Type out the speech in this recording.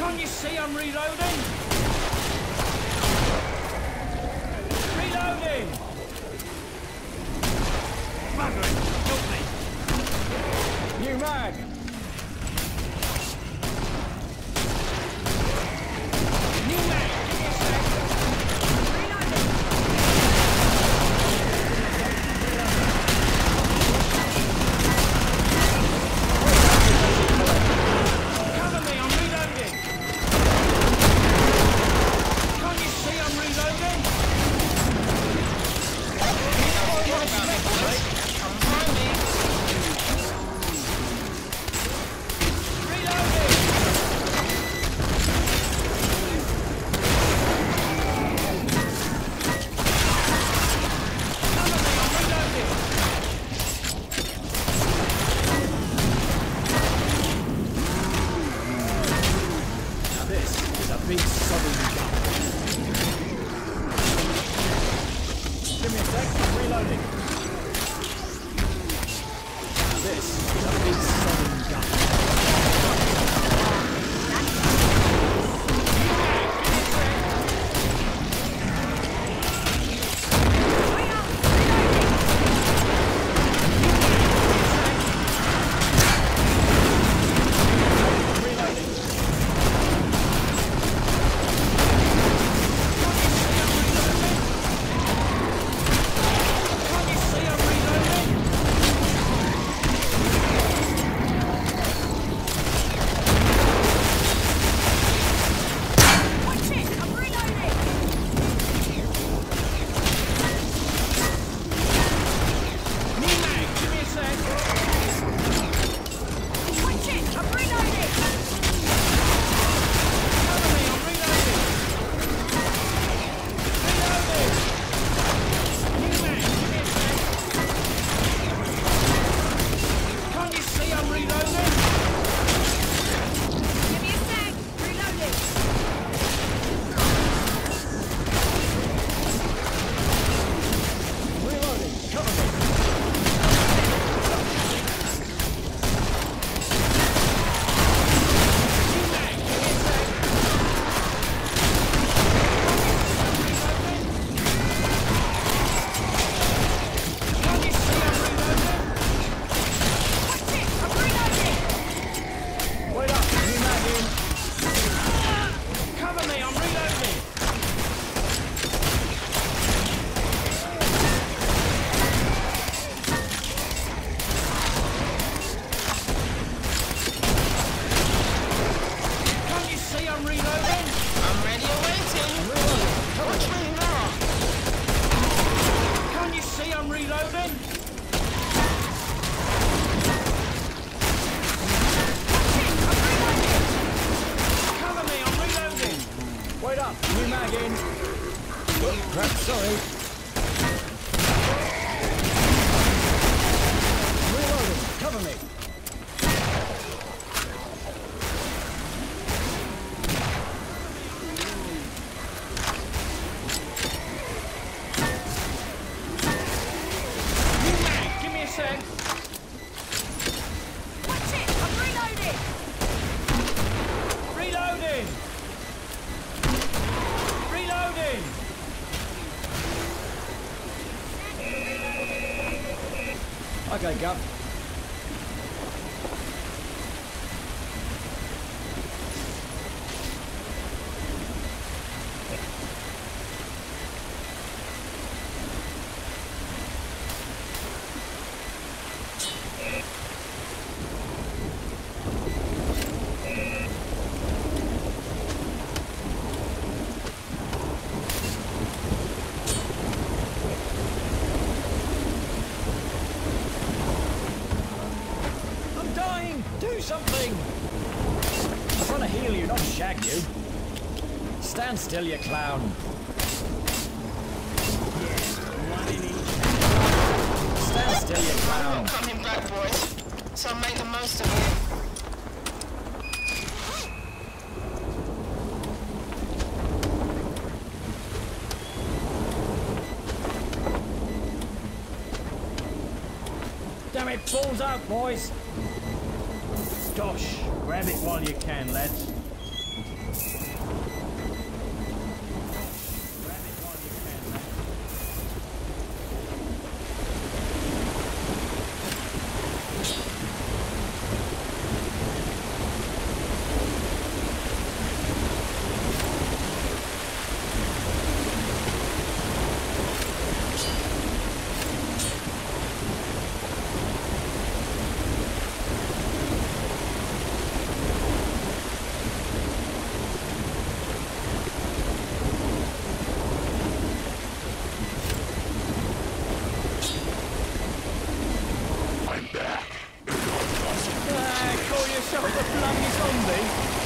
Can't you see I'm reloading? Reloading! Margaret, help me! New mag! New mag! Give me a sec! Reloading! Cover me, I'm reloading! Can't you see I'm reloading? Big southern gun. Give me a sec, I'm reloading. This is a big southern gun. New mag in. Oh, crap, sorry. Reloading, cover me. New mag, give me a sec. Watch it, I'm reloading. Reloading. Reloading! Okay, Gup. Do something! I'm trying to heal you, not shag you. Stand still, you clown. Stand still, you clown. I'm not coming back, boys, so make the most of it. Damn it, balls out, boys! Gosh, grab it while you can, lads. bloody zombie.